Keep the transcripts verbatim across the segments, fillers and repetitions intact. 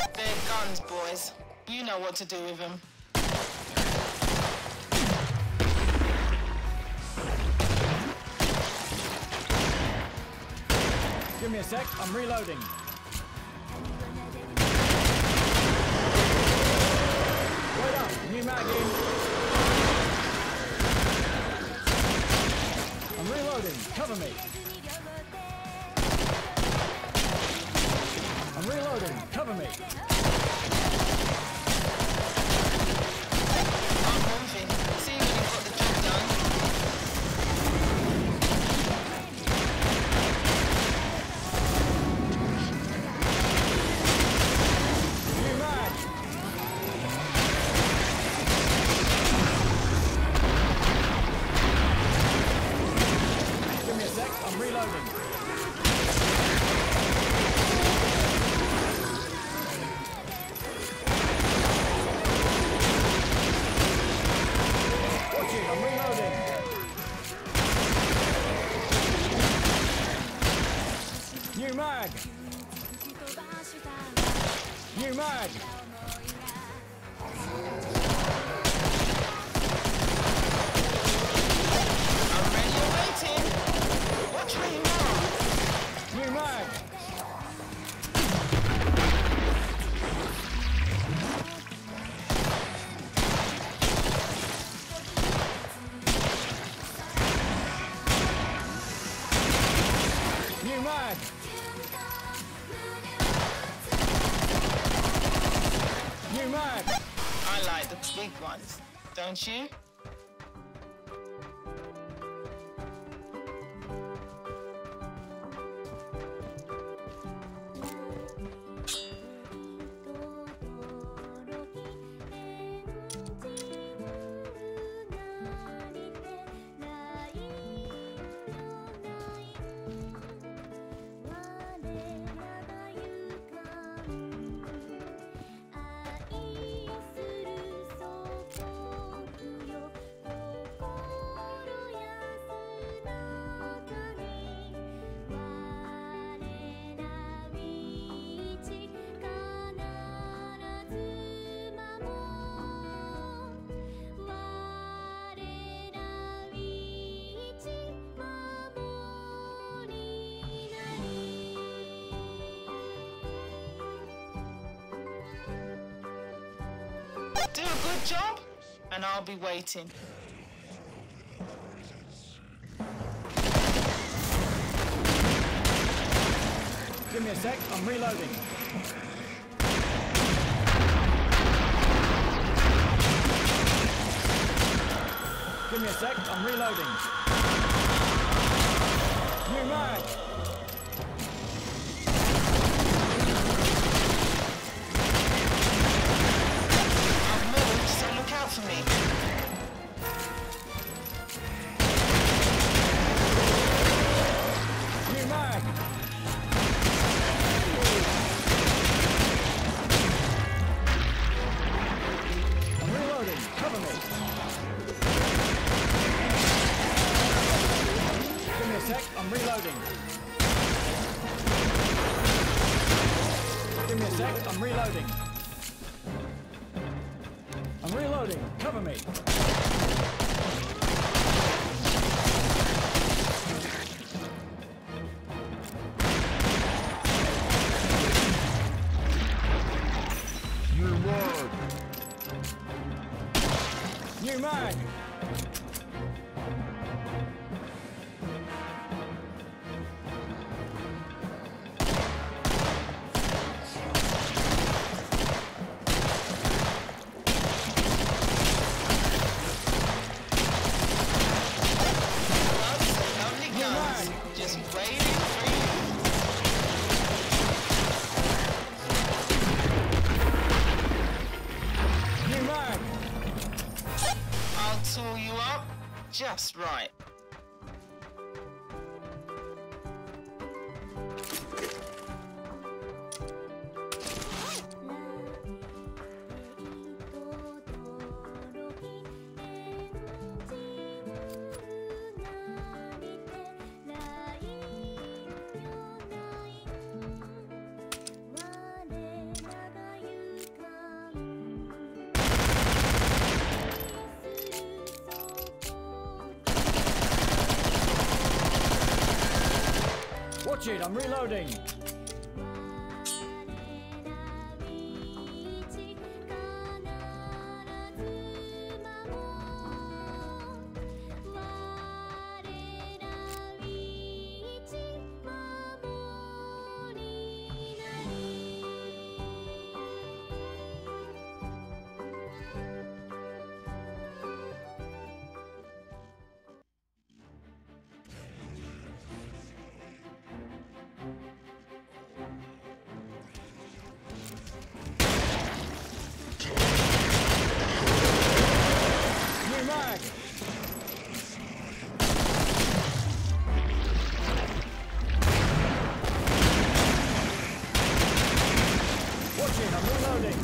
They're guns, boys. You know what to do with them. Give me a sec, I'm reloading. Wait up, new mag in. I'm reloading, cover me. I'm reloading, cover me. I'm moving. See when you've got the job done. New mag. Give me a sec, I'm reloading. I'm reloading. New mag. New mag. I'm ready and waiting. Watch where you are. New mag. New mag! New mag! I like the big ones, don't you? Do a good job, and I'll be waiting. Give me a sec, I'm reloading. Give me a sec, I'm reloading. New mag! For me. New mag! I'm reloading, cover me. Give me a sec, I'm reloading. Give me a sec, I'm reloading. I'm reloading. Cover me. New mag. New mag. Just waiting for you. New mag. I'll tool you up just right. Watch it, I'm reloading. New mag. Watch it, I'm reloading.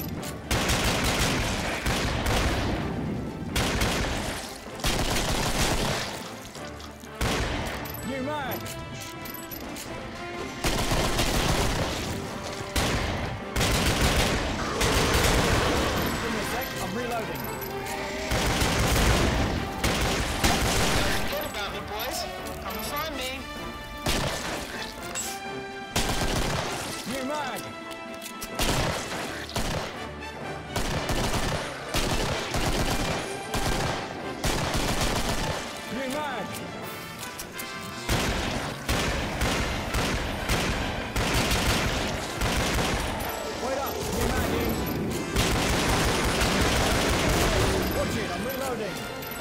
New mag. Give me a sec, I'm reloading. Forget about me, boys. Come and find me. New mag. New mag. Wait up, new mag in. Watch it, I'm reloading.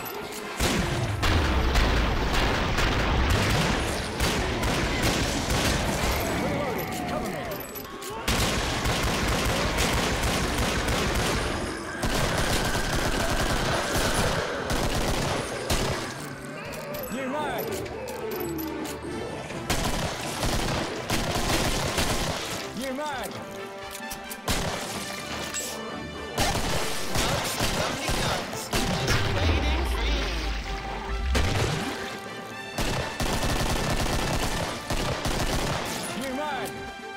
Reloading, cover me. New mag. New mag. Lovely guns. Just waiting for you. New mag.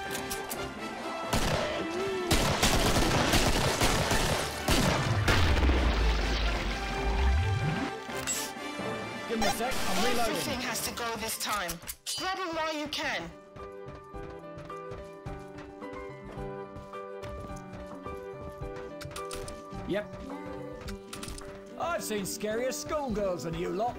Give me a sec, I'm reloading. Everything has to go this time. Grab them while you can. Yep. I've seen scarier schoolgirls than you lot.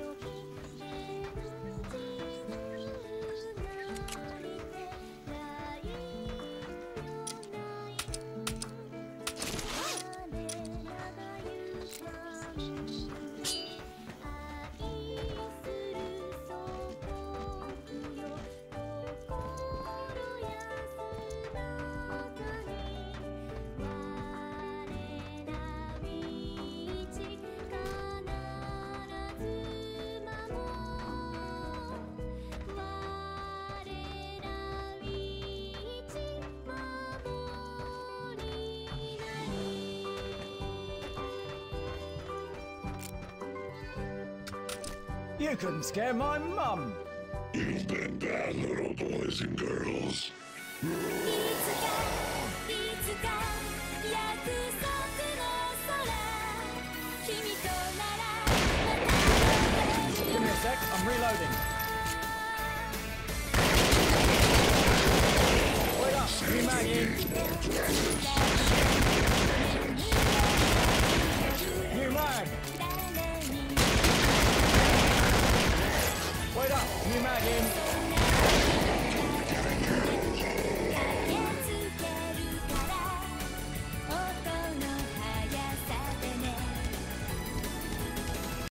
You couldn't scare my mum. You've been bad little boys and girls. いつかいつか約束の空君とならまた Give me a sec, I'm reloading. Wait up, new mag in. New mag. Wait up, new mag in.